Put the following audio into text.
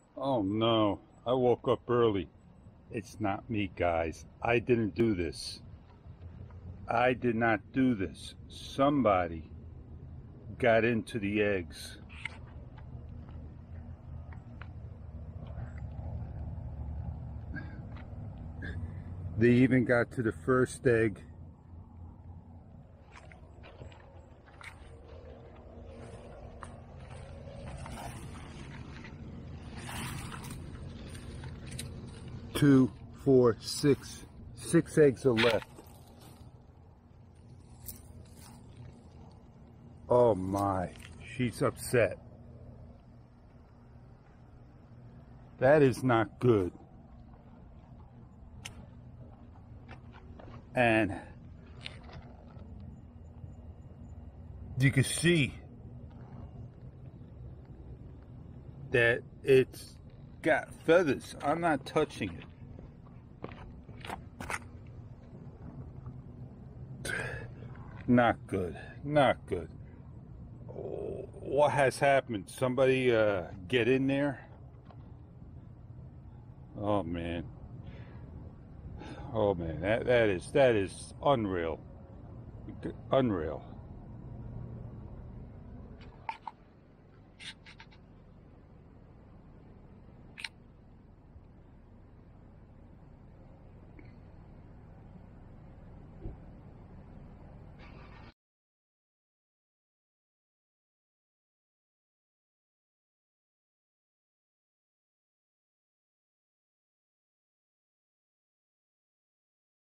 Oh no, I woke up early. It's not me, guys. I didn't do this. I did not do this. Somebody got into the eggs. They even got to the first egg. Two, four, six. 6 eggs are left. Oh my, she's upset. That is not good. And you can see that it's got feathers. I'm not touching it. Not good. Not good. What has happened? Somebody get in there? Oh man. Oh man. That is unreal. Unreal.